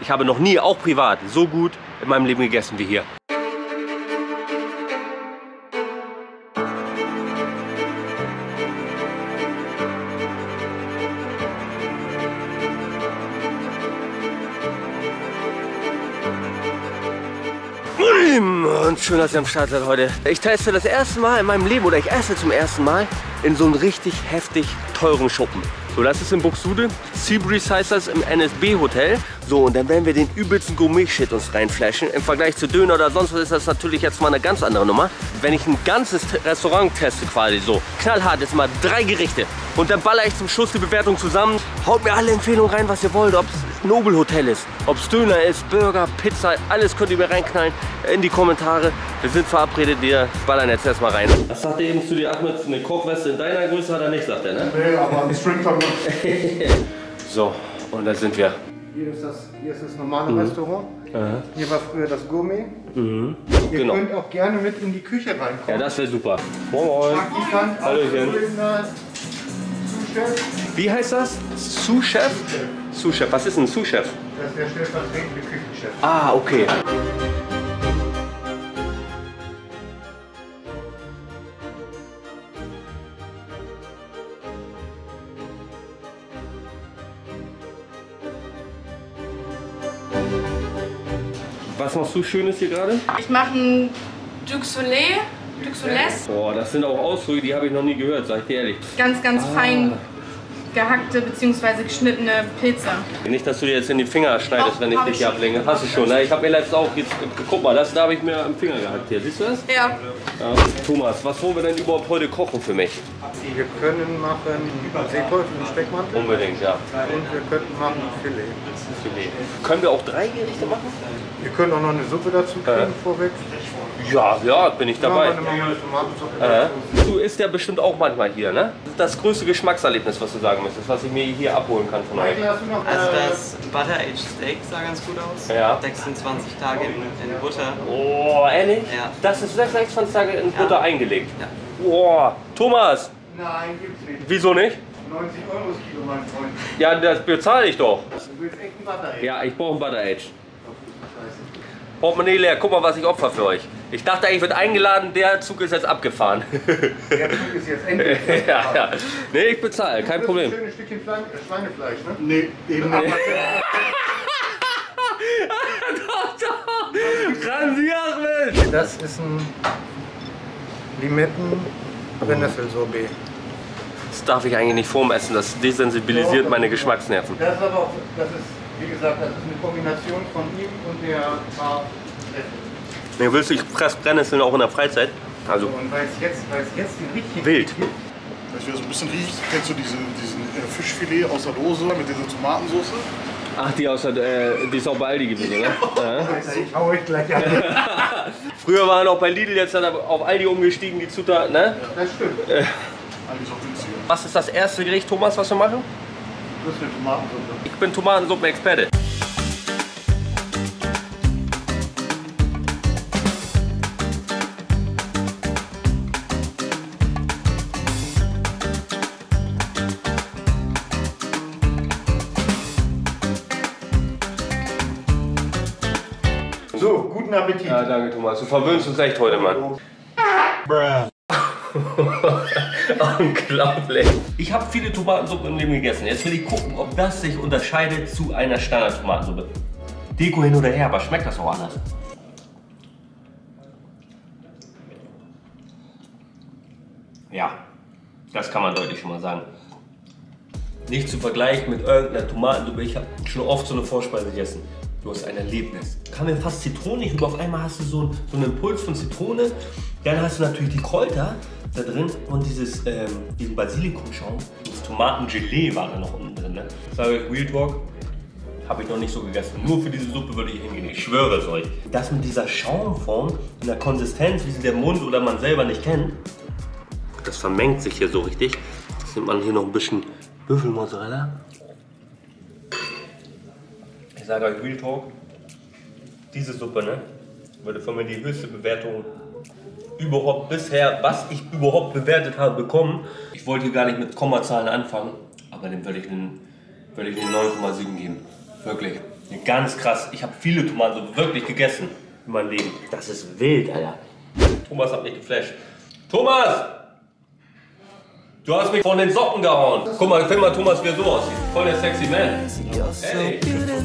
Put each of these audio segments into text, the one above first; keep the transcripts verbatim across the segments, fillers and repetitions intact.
Ich habe noch nie, auch privat, so gut in meinem Leben gegessen wie hier. Und schön, dass ihr am Start seid heute. Ich teste das erste Mal in meinem Leben, oder ich esse zum ersten Mal in so einem richtig heftig teuren Schuppen. So, das ist in Buxtehude, Seabreeze heißt das, im N S B Hotel. So, und dann werden wir den übelsten Gourmet-Shit uns reinflashen. Im Vergleich zu Döner oder sonst was ist das natürlich jetzt mal eine ganz andere Nummer. Wenn ich ein ganzes Restaurant teste quasi so, knallhart ist mal drei Gerichte. Und dann baller ich zum Schluss die Bewertung zusammen. Haut mir alle Empfehlungen rein, was ihr wollt, ob es Nobel Hotel ist, ob es Döner ist, Burger, Pizza, alles könnt ihr mir reinknallen in die Kommentare. Wir sind verabredet, wir ballern jetzt erstmal rein. Was sagt er eben zu dir, Ahmed? Eine Kochweste in deiner Größe hat er nicht, sagt er, ne? Nee, aber ein Stringtag. So, und da sind wir. Hier ist das, hier ist das normale Mhm. Restaurant. Aha. Hier war früher das Gourmet. Mhm. Ihr Genau. könnt auch gerne mit in die Küche reinkommen. Ja, das wäre super. Moin Moin. Praktikant, Hallöchen. Auszubildender, Sous-Chef. Wie heißt das? Sous-Chef? Sous-Chef. Was ist ein Sous-Chef? Das ist der stellvertretende Küchenchef. Ah, okay. Was machst du Schönes hier gerade? Ich mache ein Duc Soleil, Duc Soles. Boah, das sind auch Ausdrücke, die habe ich noch nie gehört, sag ich dir ehrlich. Ganz, ganz Ah. fein gehackte bzw. geschnittene Pilze. Nicht, dass du dir jetzt in die Finger schneidest, Doch, wenn ich hab dich ich hier schon. ablenke. Hast du schon, ne? Ich habe mir letztens auch, jetzt, guck mal, das da habe ich mir am Finger gehackt hier. Siehst du das? Ja. Ja. Thomas, was wollen wir denn überhaupt heute kochen für mich? Wir können machen Seeteufel und Speckmantel. Unbedingt, ja. Und wir könnten machen Filet. Filet. Können wir auch drei Gerichte machen? Wir können auch noch eine Suppe dazu kriegen Äh. vorweg. Ja, ja, bin ich dabei. Machen wir eine Tomatensuppe Äh. dazu. Du isst ja bestimmt auch manchmal hier, ne? Das größte Geschmackserlebnis, was du sagen müsstest, was ich mir hier abholen kann von euch. Michael, hast du noch, Also äh, das Butter Aged Steak sah ganz gut aus. Ja. sechsundzwanzig Tage in, in Butter. Oh, ehrlich? Ja. Das ist sechsundzwanzig Tage in Ja. Butter eingelegt. Ja. Boah, Thomas, Nein, gibt's nicht. wieso nicht? neunzig Euro das Kilo, mein Freund. Ja, das bezahle ich doch. Du willst echt ein Butter, ey. Ja, ich brauche ein Butter Age. Scheiße. Portemonnaie leer, guck mal, was ich opfer für euch. Ich dachte, ich werde eingeladen, der Zug ist jetzt abgefahren. Der Zug ist jetzt endlich. ja, ja. Nee, ich bezahle, kein Das ist ein Problem. schönes Stückchen Fle äh, Schweinefleisch, ne? Nee, eben nicht. Ahmed! Das ist ein Limetten-Brennnessel-Sorbet. Das darf ich eigentlich nicht vorm Essen, das desensibilisiert meine Geschmacksnerven. Das ist aber auch, das ist, wie gesagt, das ist eine Kombination von ihm und der Bar. Nee, willst du, ich fress Brennnesseln auch in der Freizeit? Also, Und weil es jetzt, weil es jetzt den richtigen wild. gibt, Das wieder so ein bisschen riecht. Kennst du diese, diesen äh, Fischfilet aus der Dose mit dieser Tomatensauce? Ach, die aus der, äh, die ist auch bei Aldi gewesen, ne? Ja. Alter, ich hau euch gleich an. Früher waren auch bei Lidl, jetzt hat er auf Aldi umgestiegen, die Zutaten, ne? Das stimmt. Eigentlich auch günstiger. Was ist das erste Gericht, Thomas, was wir machen? Das ist eine Tomatensuppe. Ich bin Tomatensuppen-Experte. So, guten Appetit. Ja, danke Thomas. Du verwöhnst uns echt heute, Mann. Unglaublich. Ich habe viele Tomatensuppen im Leben gegessen. Jetzt will ich gucken, ob das sich unterscheidet zu einer Standard-Tomatensuppe. Deko hin oder her, aber schmeckt das auch anders? Ja, das kann man deutlich schon mal sagen. Nicht zu vergleichen mit irgendeiner Tomatensuppe. Ich habe schon oft so eine Vorspeise gegessen. Du hast ein Erlebnis. Kam mir fast zitronig und auf einmal hast du so, so einen Impuls von Zitrone. Dann hast du natürlich die Kräuter da drin und dieses, ähm, diesen Basilikumschaum. Das Tomatengelee war da noch unten drin. Ne? Sage ich, Real Talk, habe ich noch nicht so gegessen. Nur für diese Suppe würde ich hingehen. Ich schwöre es euch. Das mit dieser Schaumform, in der Konsistenz, wie sie der Mund oder man selber nicht kennt, das vermengt sich hier so richtig. Jetzt nimmt man hier noch ein bisschen Büffelmozzarella. Ich sage euch Real Talk, diese Suppe, ne, würde von mir die höchste Bewertung überhaupt bisher, was ich überhaupt bewertet habe, bekommen. Ich wollte hier gar nicht mit Kommazahlen anfangen, aber dem würde ich einen, würde ich einen neun Komma sieben geben. Wirklich. Ganz krass. Ich habe viele Tomaten so wirklich gegessen in meinem Leben. Das ist wild, Alter. Thomas hat mich geflasht. Thomas! Du hast mich von den Socken gehauen. Guck mal, film mal Thomas, wie er so aussieht. Voll der sexy Man. Hey.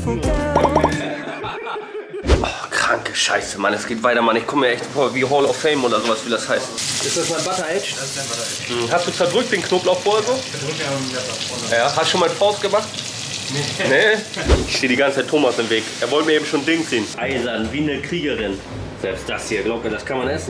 Oh, kranke Scheiße, Mann. Es geht weiter, Mann. Ich komme mir echt vor wie Hall of Fame oder sowas, wie das heißt. Ist das mein Butter Edge? Das ist dein Butter Edge. Hm. Hast du zerdrückt den Knoblauch vorher so? Zerdrückt ja mit Messer. Ja, hast du schon mal Faust gemacht? Nee. Nee? Ich stehe die ganze Zeit Thomas im Weg. Er wollte mir eben schon Ding ziehen. Eisern, wie eine Kriegerin. Selbst das hier, Glocke, das kann man essen.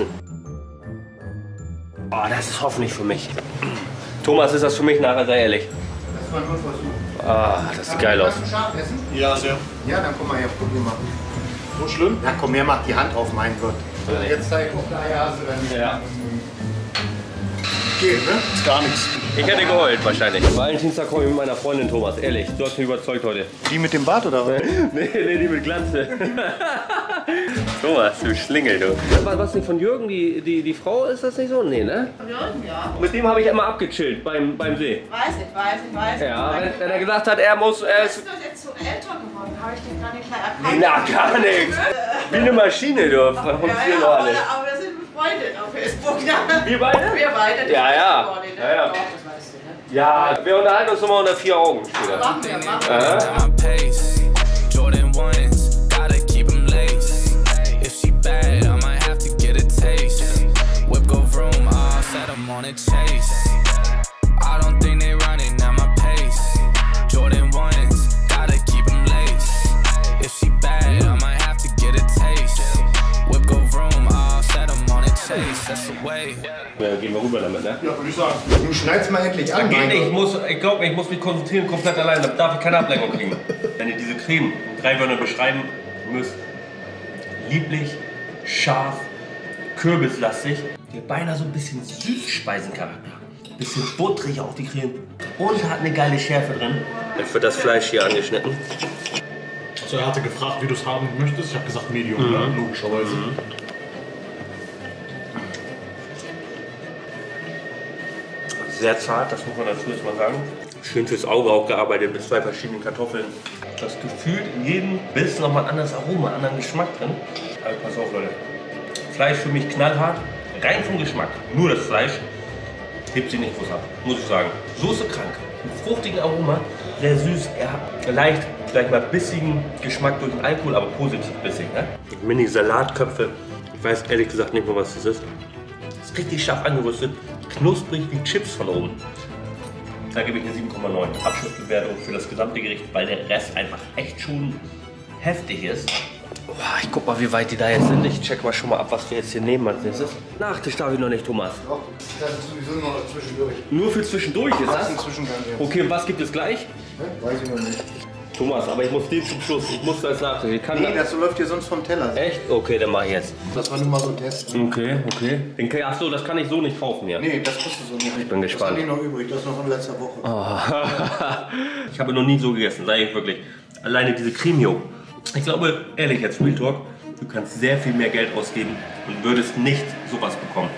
Oh, das ist hoffentlich für mich. Thomas, ist das für mich nachher, sei ehrlich. Das war nur Versuch. Ah, das sieht geil aus. Kannst du scharf essen? Ja, sehr. Ja, dann komm mal her, probier mal. So schlimm? Na komm her, mach die Hand auf, mein Gott. Also jetzt zeig ich, ob der Eierhase oder nicht. Ja. Geht, ne? Ist gar nichts. Ich hätte geheult wahrscheinlich. Valentinstag komme ich mit meiner Freundin Thomas, ehrlich. Du hast mich überzeugt heute. Die mit dem Bart oder was? Nee, nee, die mit Glanze. Thomas, du Schlingel, du. Was, was nicht von Jürgen, die, die, die Frau, ist das nicht so? Nee, ne? Von Jürgen, ja. Mit dem habe ich immer abgechillt beim, beim See. Weiß ich, weiß ich, weiß ich. Ja, wenn, wenn er gesagt hat, er muss... Er Bist ist, du jetzt so älter geworden? Habe ich den gar nicht gleich erkannt? na, gar nichts. Wie eine Maschine, du. Von uns Ja, hier ja, noch aber, alle. aber wir sind befreundet auf Facebook. Ne? Wir beide? Wir beide. das Ja, ja. ist geworden, ne? Ja, ja. Doch, das weißt du, ne? Ja, wir unterhalten uns immer unter vier Augen später. Machen wir, machen wir. Aha. Jordan ones, gotta keep them laced. If she bad, I might have to get a taste. Whip go vroom, all set, I'm on a chase. I don't think they running at my pace. Jordan ones, gotta keep them laced. If she bad, I might have to get a taste. Whip go vroom, all set, I'm on a chase. That's the way. Ja, gehen wir rüber damit, ne? Ja, würde ich sagen. Du schneidest mal endlich an. Geht mein nicht, ich, Gott. muss, ich glaube, ich muss mich konzentrieren, komplett allein, da darf ich keine Ablenkung kriegen. Wenn ihr diese Creme in drei Wörter beschreiben müsst, lieblich, scharf, kürbislastig, die hat beinahe so ein bisschen Süßspeisencharakter. Ein bisschen butterig auch die Creme und hat eine geile Schärfe drin. Jetzt wird das Fleisch hier angeschnitten. Also er hatte gefragt, wie du es haben möchtest. Ich habe gesagt Medium, ne? Logischerweise. Mhm. Sehr zart, das muss man dazu jetzt mal sagen. Schön fürs Auge auch gearbeitet mit zwei verschiedenen Kartoffeln. Das gefühlt in jedem Biss nochmal ein anderes Aroma, einen anderen Geschmack drin. Also pass auf, Leute. Fleisch für mich knallhart, rein vom Geschmack. Nur das Fleisch hebt sie nicht groß ab, muss ich sagen. Soße krank, einen fruchtigen Aroma, sehr süß. Er hat leicht, vielleicht mal bissigen Geschmack durch den Alkohol, aber positiv bissig. Ne? Mini-Salatköpfe. Ich weiß ehrlich gesagt nicht mehr, was das ist. Das ist richtig scharf angerüstet, knusprig wie Chips von oben. Da gebe ich eine sieben Komma neun. Abschlussbewertung für das gesamte Gericht, weil der Rest einfach echt schon heftig ist. Boah, ich guck mal, wie weit die da jetzt sind. Ich check mal schon mal ab, was wir jetzt hier nehmen als nächstes. Nachtisch darf ich noch nicht, Thomas. Doch, das ist sowieso noch zwischendurch. Nur für zwischendurch ist Das das? ist ein Zwischengang, ja. Okay, und was gibt es gleich? Weiß ich noch nicht. Thomas, aber ich muss den zum Schluss. Ich muss das Nachtisch. Ich kann Nee, das. das läuft hier sonst vom Teller. Echt? Okay, dann mach ich jetzt. Das war nur mal so ein Test. Okay, okay. Den, achso, das kann ich so nicht kaufen hier. Nee, das kriegst du so nicht. Ich bin gespannt. Das hat noch übrig, das ist noch von letzter Woche. Oh. Ich habe noch nie so gegessen, sage ich wirklich. Alleine diese Cremio. Ich glaube, ehrlich jetzt, Real Talk, du kannst sehr viel mehr Geld ausgeben und würdest nicht sowas bekommen.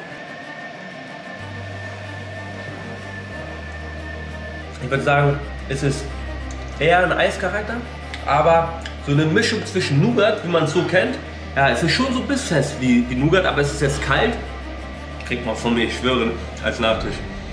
Ich würde sagen, es ist eher ein Eischarakter, aber so eine Mischung zwischen Nougat, wie man es so kennt. Ja, es ist schon so bissfest wie, wie Nougat, aber es ist jetzt kalt. Kriegt man von mir, ich schwöre, als Nachtisch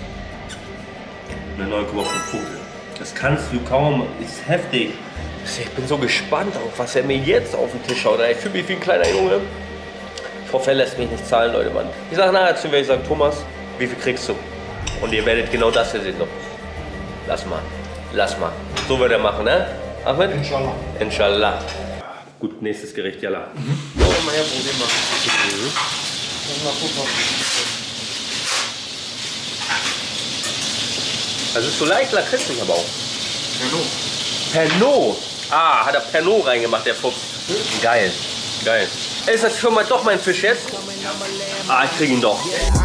eine neun Komma fünf Punkte. Das kannst du kaum, ist heftig. Ich bin so gespannt auf, was er mir jetzt auf den Tisch haut. Ich fühle mich wie ein kleiner Junge. Ich hoffe, er lässt mich nicht zahlen, Leute, Mann. Ich sage nachher zu mir, ich sage, Thomas, wie viel kriegst du? Und ihr werdet genau das hier sehen. Lass mal, lass mal. So wird er machen, ne? Ahmed? Inshallah. Inshallah. Gut, nächstes Gericht, Jalla. Mhm. Komm mal her, probier mal. Mhm. Mal gucken. Das ist so leicht lakritzig aber auch. Pernod. Pernod. Ah, hat er Pernod reingemacht, der Fuchs. Geil, geil. Ist das schon mal doch mein Fisch jetzt? Ah, ich krieg ihn doch.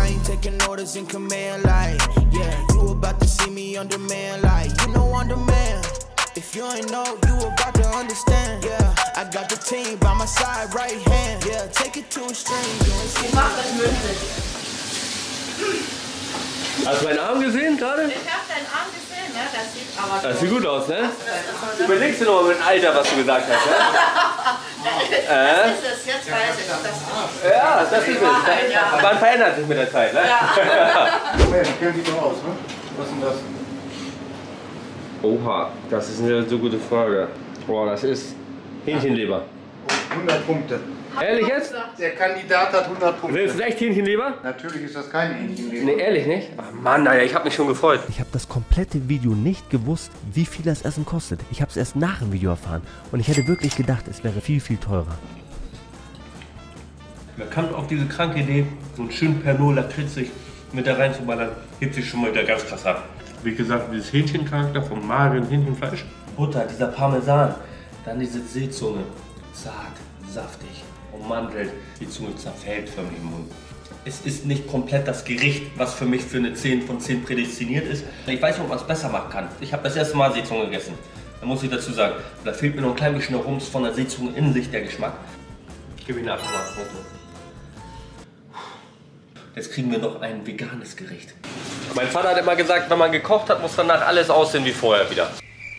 If you ain't know, you about to understand. Yeah, I got the team by my side, right hand. Yeah, take it to a string. Ich mach das mündlich. Hast du meinen Arm gesehen gerade? Ich habe deinen Arm gesehen, ne? Das sieht aber Das sieht gut aus, ne? Überlegst du noch mal mit dem Alter, was du gesagt hast, ne? Das ist es, jetzt weiß ich, das ist Ja, das ist es. Man verändert sich mit der Zeit, ne? Okay, die kennen sich doch aus, ne? Was ist denn das? Oha, das ist eine so gute Frage. Boah, das ist Hähnchenleber. hundert Punkte. Ehrlich jetzt? Der Kandidat hat hundert Punkte. Willst du echt Hähnchenleber? Natürlich ist das kein Hähnchenleber. Nee, ehrlich nicht? Ach Mann, Alter, ich hab mich schon gefreut. Ich habe das komplette Video nicht gewusst, wie viel das Essen kostet. Ich habe es erst nach dem Video erfahren. Und ich hätte wirklich gedacht, es wäre viel, viel teurer. Wer kommt auf diese kranke Idee, so einen schönen Pernod lakritzig mit da reinzuballern, hebt sich schon mal wieder ganz krass ab. Wie gesagt, dieses Hähnchencharakter vom mageren Hähnchenfleisch. Butter, dieser Parmesan, dann diese Seezunge. Zart, saftig, ummantelt. Die Zunge zerfällt förmlich im Mund. Es ist nicht komplett das Gericht, was für mich für eine zehn von zehn prädestiniert ist. Ich weiß nicht, ob man es besser machen kann. Ich habe das erste Mal Seezunge gegessen. Da muss ich dazu sagen, da fehlt mir noch ein klein bisschen der Rums von der Seezunge in sich, der Geschmack. Ich gebe Ihnen acht Komma acht Punkte. Jetzt kriegen wir noch ein veganes Gericht. Mein Vater hat immer gesagt, wenn man gekocht hat, muss danach alles aussehen wie vorher wieder.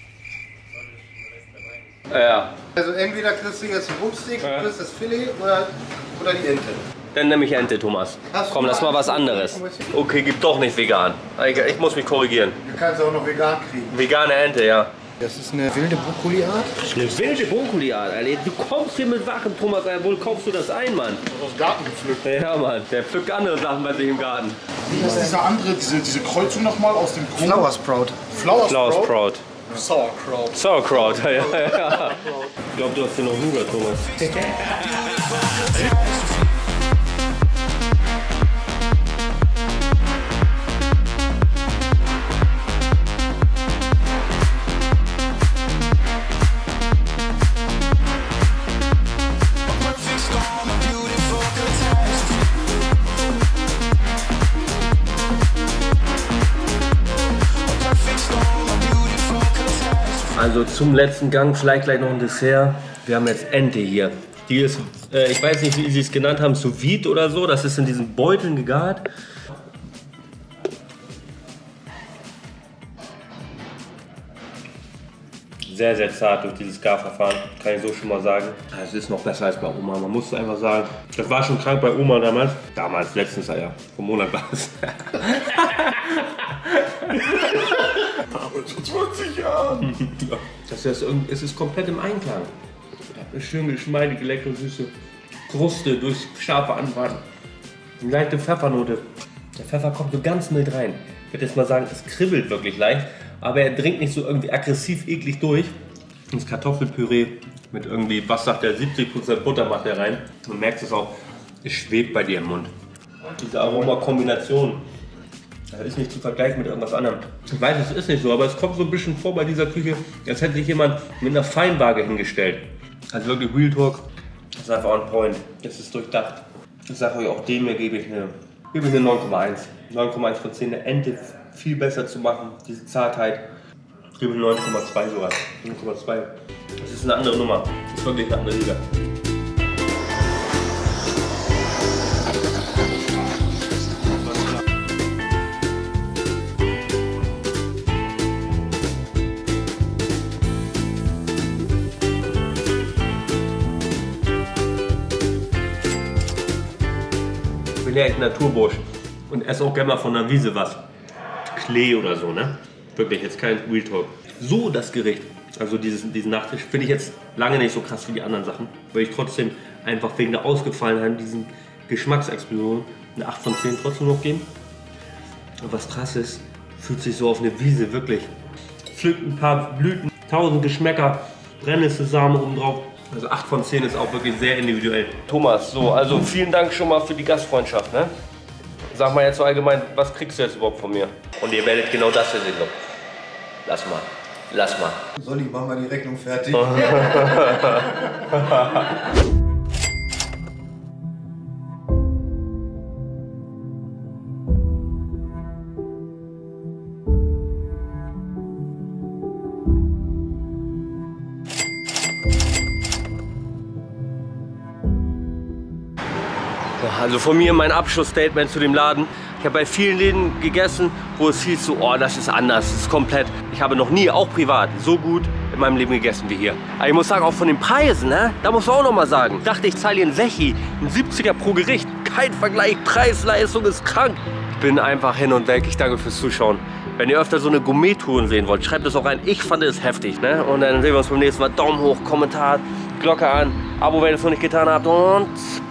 Ja. Also entweder kriegst du jetzt ein Rumpsteak, ja. kriegst das Filet oder, oder die Ente. Dann nehme ich Ente, Thomas. Komm, lass mal was anderes. Okay, gibt doch nicht vegan. Ich, ich muss mich korrigieren. Du kannst auch noch vegan kriegen. Vegane Ente, ja. Das ist eine wilde Brokkoli-Art. Eine wilde Brokkoli-Art, Alter. Du kommst hier mit Wachen, Thomas. Wo kaufst du das ein, Mann? Aus dem Garten gepflückt. Ja, Mann. Der pflückt andere Sachen bei sich im Garten. Wie ist dieser andere, diese, diese Kreuzung nochmal aus dem Grund? Flower Sprout. Flower Flower Sprout? Sprout. Sauerkraut. Sauerkraut, ja, ja, ja. Ich glaube, du hast hier noch Nougat, Thomas. Also zum letzten Gang vielleicht gleich noch ein Dessert. Wir haben jetzt Ente hier. Die ist, äh, ich weiß nicht, wie sie es genannt haben, sous vide oder so. Das ist in diesen Beuteln gegart. Sehr, sehr zart durch dieses Garverfahren, kann ich so schon mal sagen. Es ist noch besser als bei Oma, man muss einfach sagen. Das war schon krank bei Oma damals. Damals, letztens Jahr, vor Monat war es. Damals vor zwanzig Jahren. Das ist, es ist komplett im Einklang. Eine schön geschmeidige, leckere, süße Kruste durch scharfe Anbraten. Eine leichte Pfeffernote. Der Pfeffer kommt so ganz mild rein. Ich würde jetzt mal sagen, es kribbelt wirklich leicht, aber er dringt nicht so irgendwie aggressiv eklig durch. Das Kartoffelpüree mit irgendwie, was sagt der, siebzig Prozent Butter macht er rein. Man merkt es auch, es schwebt bei dir im Mund. Diese Aromakombination, das ist nicht zu vergleichen mit irgendwas anderem. Ich weiß, es ist nicht so, aber es kommt so ein bisschen vor bei dieser Küche, als hätte sich jemand mit einer Feinwaage hingestellt. Also wirklich Real Talk, das ist einfach on point. Das ist durchdacht. Ich sage euch, auch dem hier gebe ich eine, gebe ich eine neun Komma eins. neun Komma eins von zehn, eine Ente viel besser zu machen, diese Zartheit. Ich gebe neun Komma zwei sogar. neun Komma zwei. Das ist eine andere Nummer. Das ist wirklich eine andere Liga. Ich bin ja echt Naturbursch und esse auch gerne mal von der Wiese was. Klee oder so, ne? Wirklich, jetzt kein Real Talk. So das Gericht, also dieses, diesen Nachtisch, finde ich jetzt lange nicht so krass wie die anderen Sachen, weil ich trotzdem einfach wegen der Ausgefallenheit, diesen Geschmacksexplosion, eine acht von zehn trotzdem noch geben. Und was krass ist, fühlt sich so auf eine Wiese wirklich. Pflückt ein paar Blüten, tausend Geschmäcker, Brennnesselsamen oben drauf. Also acht von zehn ist auch wirklich sehr individuell. Thomas, so, also vielen Dank schon mal für die Gastfreundschaft, ne? Sag mal jetzt so allgemein, was kriegst du jetzt überhaupt von mir? Und ihr werdet genau das hier sehen. Lass mal, lass mal. Sonny, mach mal die Rechnung fertig. Also von mir mein Abschlussstatement zu dem Laden. Ich habe bei vielen Läden gegessen, wo es hieß so, oh, das ist anders, das ist komplett. Ich habe noch nie, auch privat, so gut in meinem Leben gegessen wie hier. Aber ich muss sagen, auch von den Preisen, ne? Da muss man auch noch mal sagen. Ich dachte, ich zahle hier einen Sechi, einen siebziger pro Gericht. Kein Vergleich, Preis-Leistung ist krank. Ich bin einfach hin und weg. Ich danke fürs Zuschauen. Wenn ihr öfter so eine Gourmet-Touren sehen wollt, schreibt es auch rein. Ich fand es heftig, ne? Und dann sehen wir uns beim nächsten Mal. Daumen hoch, Kommentar, Glocke an, Abo, wenn ihr es noch nicht getan habt und